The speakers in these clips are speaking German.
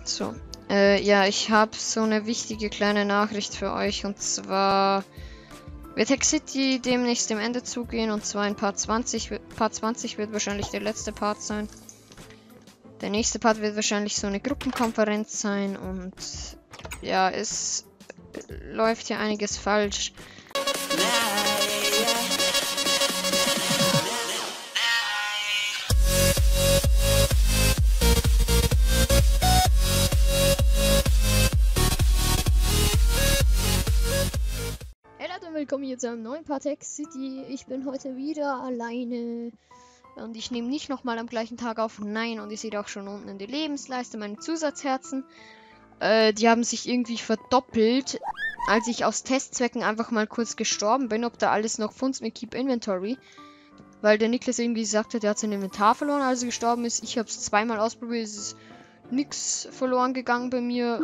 So, ja, ich habe so eine wichtige kleine Nachricht für euch, und zwar wird Hex City demnächst dem Ende zugehen, und zwar in Part 20. Part 20 wird wahrscheinlich der letzte Part sein. Der nächste Part wird wahrscheinlich so eine Gruppenkonferenz sein, und ja, es läuft hier einiges falsch. Willkommen hier zu einem neuen Part Hex City. Ich bin heute wieder alleine und ich nehme nicht nochmal am gleichen Tag auf. Nein, und ihr seht auch schon unten in der Lebensleiste meine Zusatzherzen. Die haben sich irgendwie verdoppelt, als ich aus Testzwecken einfach mal kurz gestorben bin. Ob da alles noch funzt mit Keep Inventory. Weil der Niklas irgendwie gesagt hat, er hat sein Inventar verloren, als er gestorben ist. Ich habe es zweimal ausprobiert, es ist nichts verloren gegangen bei mir.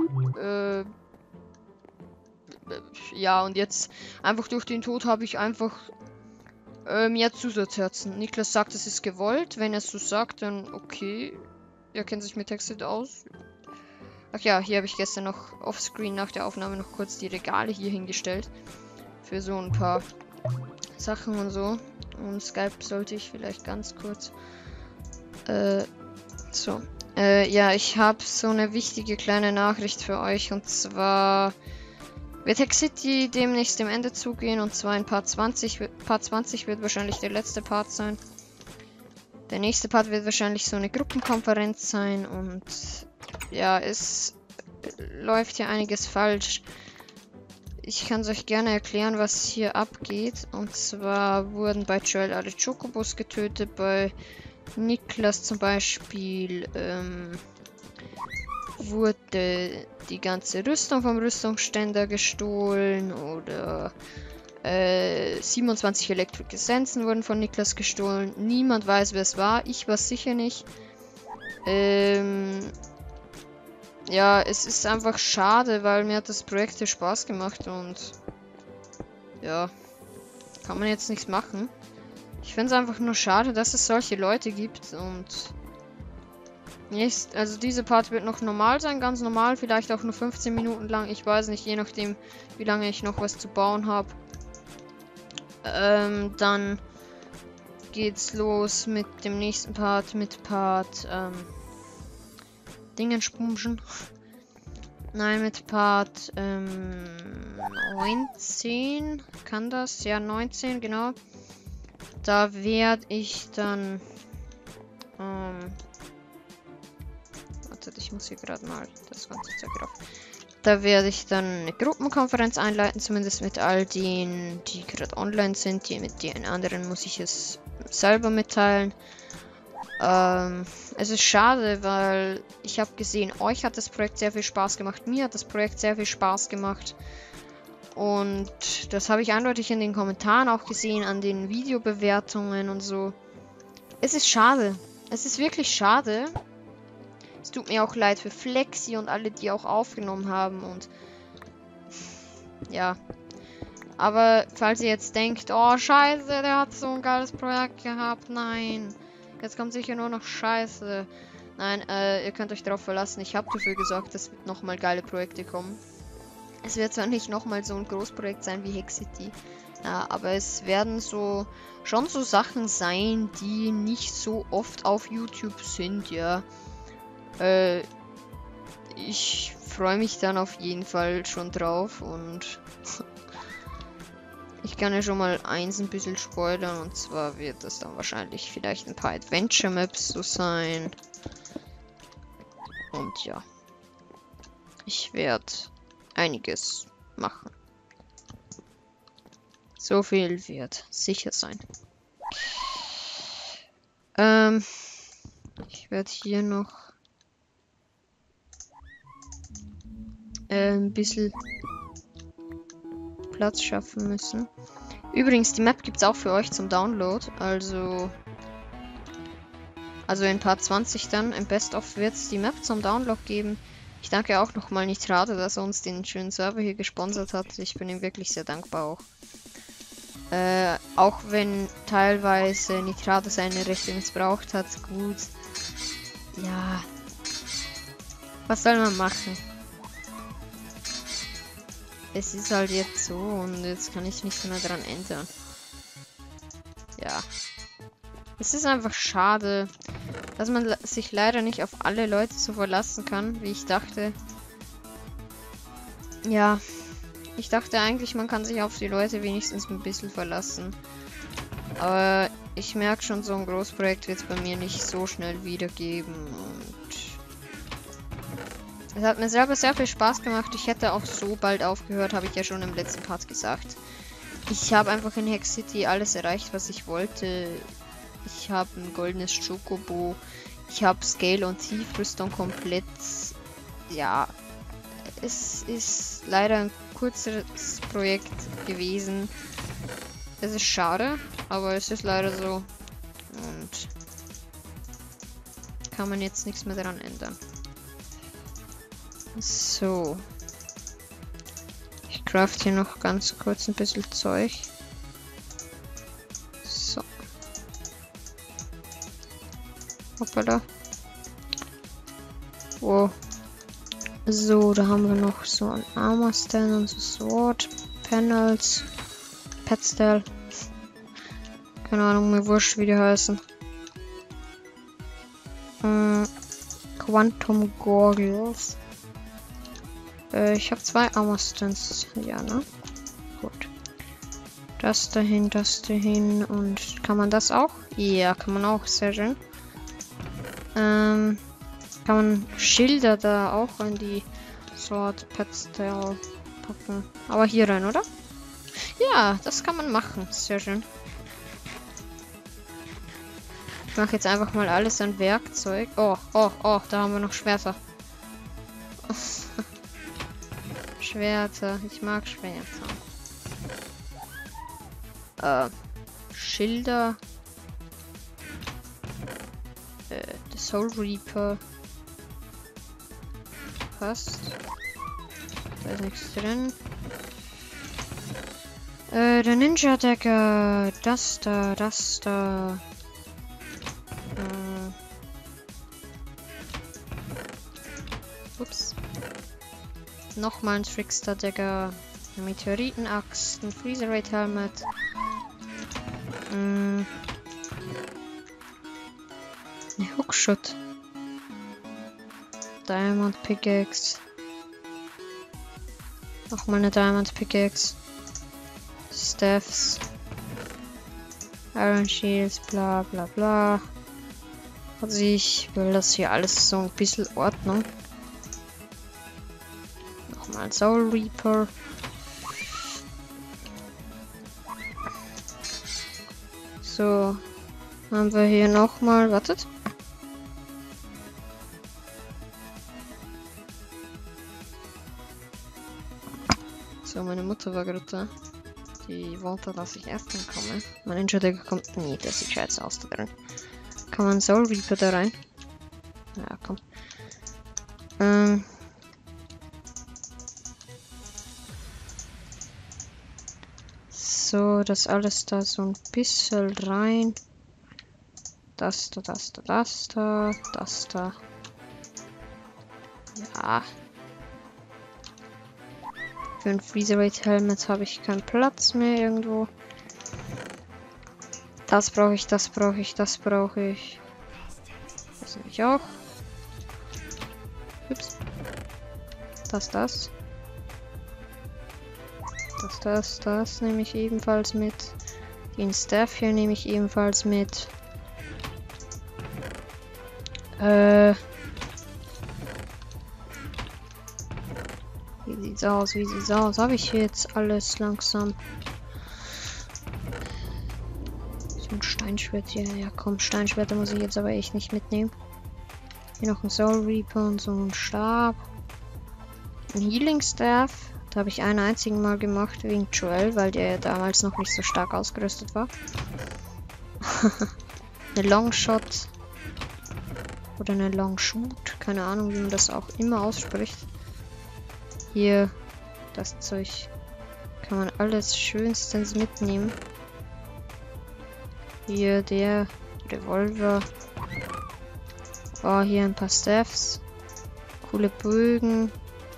Ja, und jetzt einfach durch den Tod habe ich einfach mehr Zusatzherzen. Niklas sagt, es ist gewollt. Wenn er es so sagt, dann okay. Er kennt sich mit Texted aus. Ach ja, hier habe ich gestern noch offscreen nach der Aufnahme noch kurz die Regale hier hingestellt. Für so ein paar Sachen und so. Und Skype sollte ich vielleicht ganz kurz. So. Ja, ich habe so eine wichtige kleine Nachricht für euch, und zwar wird Hex City demnächst dem Ende zugehen, und zwar in Part 20. Part 20 wird wahrscheinlich der letzte Part sein. Der nächste Part wird wahrscheinlich so eine Gruppenkonferenz sein, und ja, es läuft hier einiges falsch. Ich kann es euch gerne erklären, was hier abgeht. Und zwar wurden bei Joel alle Chocobos getötet, bei Niklas zum Beispiel wurde die ganze Rüstung vom Rüstungsständer gestohlen, oder 27 Electric Essenzen wurden von Niklas gestohlen. Niemand weiß, wer es war. Ich weiß sicher nicht. Ja, es ist einfach schade, weil mir hat das Projekt hier Spaß gemacht, und ja, kann man jetzt nichts machen. Ich finde es einfach nur schade, dass es solche Leute gibt, und also diese Part wird noch normal sein, ganz normal, vielleicht auch nur 15 Minuten lang, ich weiß nicht, je nachdem, wie lange ich noch was zu bauen habe. Dann geht's los mit dem nächsten Part, mit Part, Dingenspumschen. Nein, mit Part, 19, kann das? Ja, 19, genau. Da werde ich dann, ich muss hier gerade mal das ganze Zeug drauf. Da werde ich dann eine Gruppenkonferenz einleiten, zumindest mit all denen, die gerade online sind. Mit den anderen muss ich es selber mitteilen. Es ist schade, weil ich habe gesehen, euch hat das Projekt sehr viel Spaß gemacht. Mir hat das Projekt sehr viel Spaß gemacht. Und das habe ich eindeutig in den Kommentaren auch gesehen, an den Videobewertungen und so. Es ist schade. Es ist wirklich schade. Es tut mir auch leid für Flexi und alle, die auch aufgenommen haben, und ja. Aber falls ihr jetzt denkt, oh scheiße, der hat so ein geiles Projekt gehabt, nein. Jetzt kommt sicher nur noch Scheiße. Nein, ihr könnt euch darauf verlassen. Ich habe dafür gesorgt, dass nochmal geile Projekte kommen. Es wird zwar nicht nochmal so ein Großprojekt sein wie Hex City, ja, aber es werden schon so Sachen sein, die nicht so oft auf YouTube sind, ja. Ich freue mich dann auf jeden Fall schon drauf, und ich kann ja schon mal eins ein bisschen spoilern, und zwar wird das dann wahrscheinlich vielleicht ein paar Adventure Maps so sein. Und ja, ich werde einiges machen. So viel wird sicher sein. Ich werde hier noch ein bisschen Platz schaffen müssen. Übrigens, die Map gibt es auch für euch zum Download. Also in Part 20 dann, im Best-of wird es die Map zum Download geben. Ich danke auch nochmal Nitrado, dass er uns den schönen Server hier gesponsert hat. Ich bin ihm wirklich sehr dankbar auch. Auch wenn teilweise Nitrado seine Rechte missbraucht hat. Gut. Ja. Was soll man machen? Es ist halt jetzt so und jetzt kann ich nichts mehr dran ändern. Ja. Es ist einfach schade, dass man sich leider nicht auf alle Leute so verlassen kann, wie ich dachte. Ja. Ich dachte eigentlich, man kann sich auf die Leute wenigstens ein bisschen verlassen. Aber ich merke schon, so ein Großprojekt wird es bei mir nicht so schnell wiedergeben. Und es hat mir selber sehr viel Spaß gemacht. Ich hätte auch so bald aufgehört, habe ich ja schon im letzten Part gesagt. Ich habe einfach in Hex City alles erreicht, was ich wollte. Ich habe ein goldenes Chocobo. Ich habe Scale und Tiefrüstung komplett. Ja, es ist leider ein kurzes Projekt gewesen. Es ist schade, aber es ist leider so. Und kann man jetzt nichts mehr daran ändern. So. Ich craft hier noch ganz kurz ein bisschen Zeug. So. Hoppala. Wow. So, da haben wir noch so ein Armor Stand und so Sword Panels. Petstyle. Keine Ahnung, mir wurscht, wie die heißen. Quantum Goggles. Ich habe 2 Armor Stands. Ja, ne? Gut. Das dahin und kann man das auch? Ja, kann man auch. Sehr schön. Kann man Schilder da auch in die Sword Petstyle packen. Aber hier rein, oder? Ja, das kann man machen. Sehr schön. Ich mache jetzt einfach mal alles an Werkzeug. Oh, da haben wir noch Schwerter. Schwerter. Ich mag Schwerter. Schilder. Der Soul Reaper. Passt. Da ist nichts drin. Der Ninja Dagger. Das da. Ups. Nochmal ein Trickster Dagger. Eine Meteoritenaxt. Ein Freezer Raid Helmet. Eine Hookshot. Diamond Pickaxe. Nochmal eine Diamond Pickaxe. Staffs. Iron Shields, bla bla bla. Also ich will das hier alles so ein bisschen Ordnung. Nochmal Soul Reaper. So. Haben wir hier nochmal. Wartet. So, meine Mutter war gerade da. Die wollte, dass ich erst komme. Mein Ninja Dagger kommt nie. Das sieht scheiße aus da drin. Kann man Soul Reaper da rein? Ja, komm. So, das alles da so ein bisschen rein. Das da. Ja. Für ein Freezer Raid Helmet habe ich keinen Platz mehr irgendwo. Das brauche ich. Das nehme ich auch. Ups. Das nehme ich ebenfalls mit. Den Staff hier nehme ich ebenfalls mit. Wie sieht's aus? Habe ich jetzt alles langsam? So ein Steinschwert hier. Ja komm, Steinschwerter muss ich jetzt aber echt nicht mitnehmen. Hier noch ein Soul Reaper und so ein Stab. Ein Healing Staff. Da habe ich einen einzigen Mal gemacht wegen Joel, weil der ja damals noch nicht so stark ausgerüstet war. Eine Longshot. Oder eine Longshoot. Keine Ahnung, wie man das auch immer ausspricht. Hier, das Zeug kann man alles schönstens mitnehmen. Hier der Revolver. Oh, hier ein paar Staffs. Coole Bögen.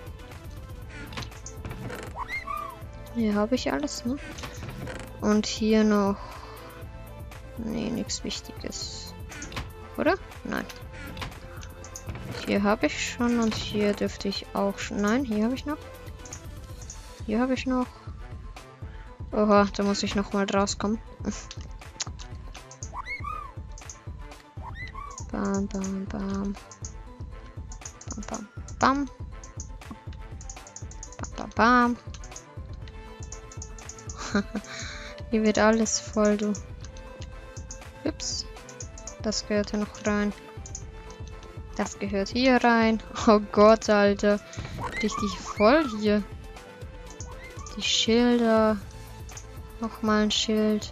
Hier habe ich alles, ne? Und hier noch... Nee, nichts Wichtiges. Oder? Nein. Hier habe ich schon und hier dürfte ich auch schon... Nein, hier habe ich noch. Hier habe ich noch. Oha, da muss ich noch mal rauskommen. Bam, bam, bam. Bam, bam, bam. Bam, bam, bam. Hier wird alles voll, du. Ups. Das gehört hier noch rein. Das gehört hier rein. Oh Gott, Alter. Richtig voll hier. Die Schilder. Nochmal ein Schild.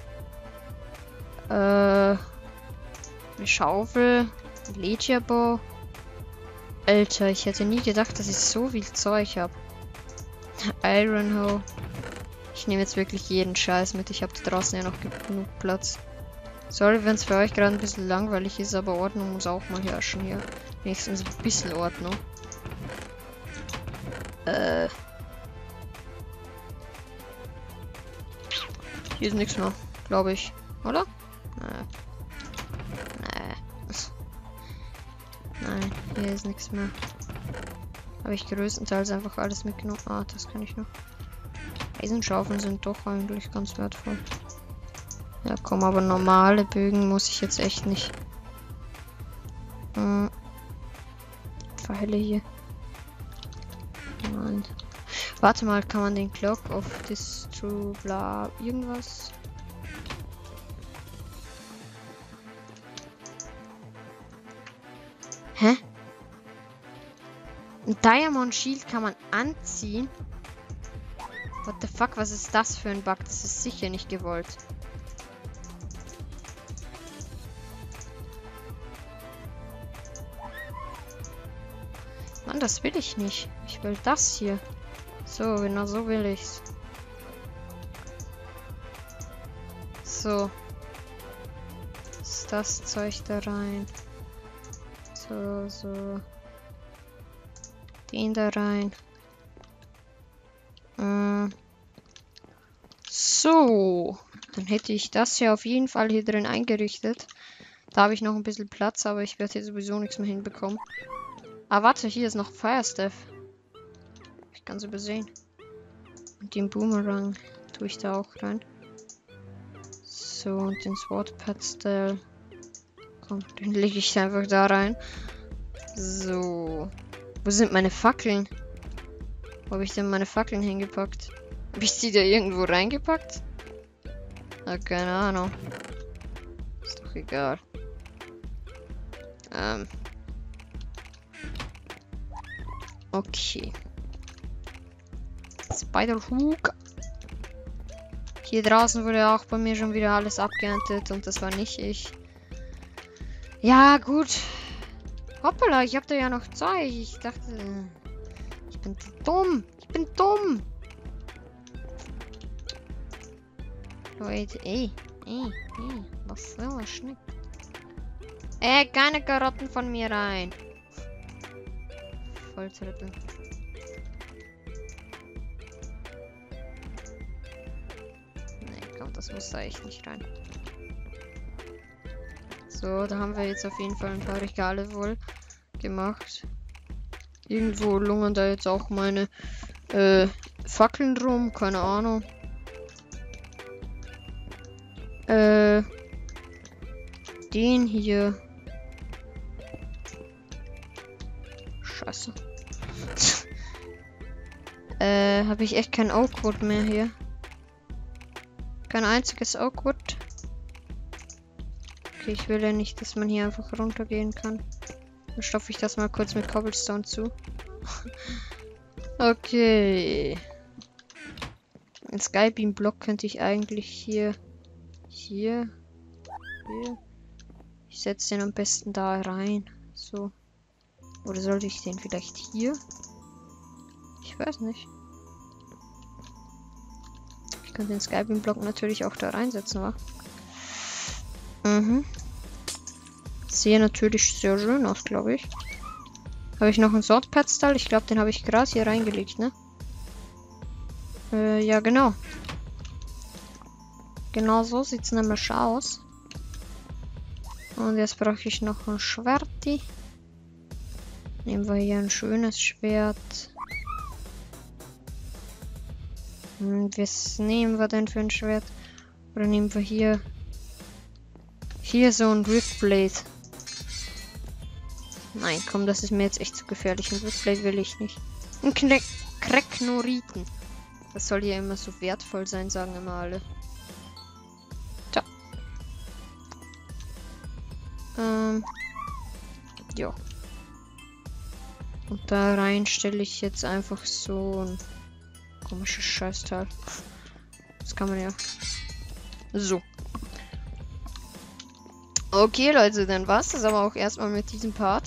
Eine Schaufel. Ein Legiabo. Alter, ich hätte nie gedacht, dass ich so viel Zeug habe. Iron Hoe. Ich nehme jetzt wirklich jeden Scheiß mit. Ich habe da draußen ja noch genug Platz. Sorry, wenn es für euch gerade ein bisschen langweilig ist, aber Ordnung muss auch mal herrschen hier. Wenigstens ein bisschen Ordnung. Hier ist nichts mehr, glaube ich. Oder? Nein, hier ist nichts mehr. Habe ich größtenteils einfach alles mitgenommen. Ah, das kann ich noch. Eisenschaufeln sind doch eigentlich ganz wertvoll. Ja, komm, aber normale Bögen muss ich jetzt echt nicht. Pfeile hier. Nein. Warte mal, kann man den Clock of Distro bla irgendwas? Hä? Ein Diamond Shield kann man anziehen? What the fuck, was ist das für ein Bug? Das ist sicher nicht gewollt. Mann, das will ich nicht. Ich will das hier. So, genau so will ich's. So. Ist das Zeug da rein. So, so. Den da rein. So. Dann hätte ich das hier auf jeden Fall hier drin eingerichtet. Da habe ich noch ein bisschen Platz, aber ich werde hier sowieso nichts mehr hinbekommen. Ah, warte, hier ist noch Fire Staff. Ich kann es übersehen. Und den Boomerang tue ich da auch rein. So, und den Sword Padstell. Komm, den lege ich einfach da rein. So. Wo sind meine Fackeln? Wo habe ich denn meine Fackeln hingepackt? Habe ich die da irgendwo reingepackt? Ah, keine Ahnung. Ist doch egal. Okay. Spiderhook. Hier draußen wurde auch bei mir schon wieder alles abgeerntet und das war nicht ich. Ja, gut. Hoppala, ich hab da ja noch Zeug. Ich dachte, ich bin dumm. Ich bin dumm. Leute, ey, was soll was schnippt? Keine Karotten von mir rein. Volltrüppel. Nee, komm, das muss da echt nicht rein. So, da haben wir jetzt auf jeden Fall ein paar Regale wohl gemacht. Irgendwo lungern da jetzt auch meine Fackeln rum, keine Ahnung. Den hier. Scheiße. Habe ich echt kein Oakwood mehr hier. Kein einziges Oakwood. Okay, ich will ja nicht, dass man hier einfach runtergehen kann. Dann stopfe ich das mal kurz mit Cobblestone zu. Okay. Ein Skybeam-Block könnte ich eigentlich hier. Hier. Ich setze den am besten da rein. So. Oder sollte ich den vielleicht hier? Ich weiß nicht. Ich kann den Skybeam-Block natürlich auch da reinsetzen, wa? Mhm. Sehe natürlich sehr schön aus, glaube ich. Habe ich noch einen Sword Pedestal? Ich glaube, den habe ich gerade hier reingelegt, ne? Ja, genau. Genau so sieht es nämlich aus. Und jetzt brauche ich noch ein Schwerti. Nehmen wir hier ein schönes Schwert. Was nehmen wir denn für ein Schwert? Oder nehmen wir hier... Hier so ein Riftblade. Nein, komm, das ist mir jetzt echt zu gefährlich. Ein Riftblade will ich nicht. Ein Kreknoriten. Das soll hier immer so wertvoll sein, sagen immer alle. Tja. Ja. Und da rein stelle ich jetzt einfach so ein komisches Scheißteil. Das kann man ja. So. Okay, Leute, dann war's das aber auch erstmal mit diesem Part.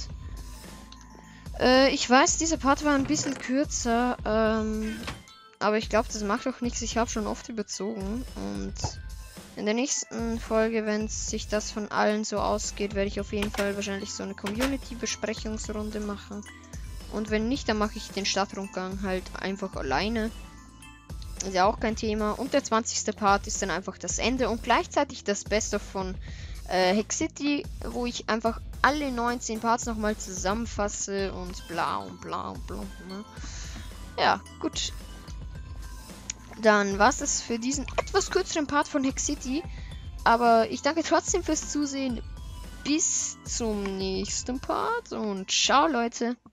Ich weiß, dieser Part war ein bisschen kürzer, aber ich glaube, das macht auch nichts. Ich habe schon oft überzogen und in der nächsten Folge, wenn sich das von allen so ausgeht, werde ich auf jeden Fall wahrscheinlich so eine Community-Besprechungsrunde machen. Und wenn nicht, dann mache ich den Stadtrundgang halt einfach alleine. Ist ja auch kein Thema. Und der 20. Part ist dann einfach das Ende und gleichzeitig das Beste von Hex City, wo ich einfach alle 19 Parts nochmal zusammenfasse und bla und bla und bla. Ne? Ja, gut. Dann war es das für diesen etwas kürzeren Part von Hex City. Aber ich danke trotzdem fürs Zusehen. Bis zum nächsten Part und ciao, Leute.